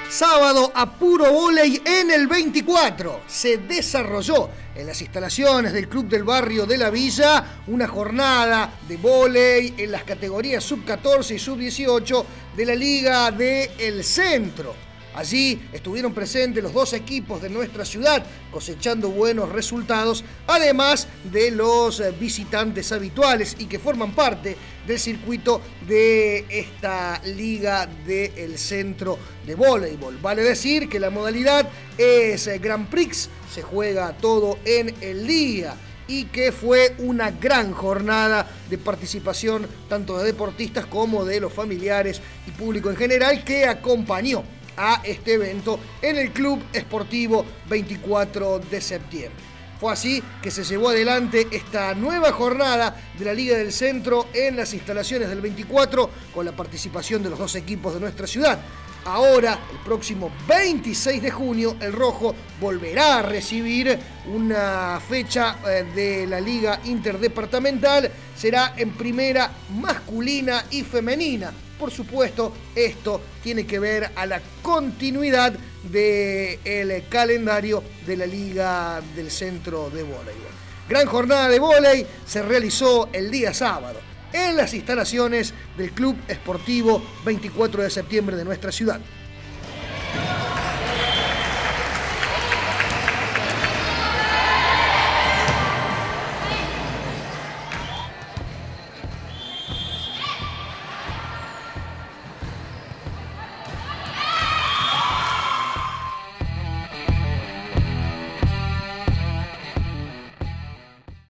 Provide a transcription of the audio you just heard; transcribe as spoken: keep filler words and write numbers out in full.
Sábado a puro vóley en el veinticuatro. Se desarrolló en las instalaciones del Club del Barrio de la Villa una jornada de vóley en las categorías sub catorce y sub dieciocho de la Liga del Centro. Allí estuvieron presentes los dos equipos de nuestra ciudad cosechando buenos resultados, además de los visitantes habituales y que forman parte del circuito de esta Liga del Centro de Voleibol. Vale decir que la modalidad es Grand Prix, se juega todo en el día y que fue una gran jornada de participación tanto de deportistas como de los familiares y público en general que acompañó a este evento en el Club Esportivo veinticuatro de septiembre. Fue así que se llevó adelante esta nueva jornada de la Liga del Centro en las instalaciones del veinticuatro con la participación de los dos equipos de nuestra ciudad. Ahora, el próximo veintiséis de junio, el Rojo volverá a recibir una fecha de la Liga Interdepartamental. Será en primera masculina y femenina. Por supuesto, esto tiene que ver a la continuidad del calendario de la Liga del Centro de Voleibol. Gran jornada de vóley se realizó el día sábado en las instalaciones del Club Esportivo veinticuatro de septiembre de nuestra ciudad.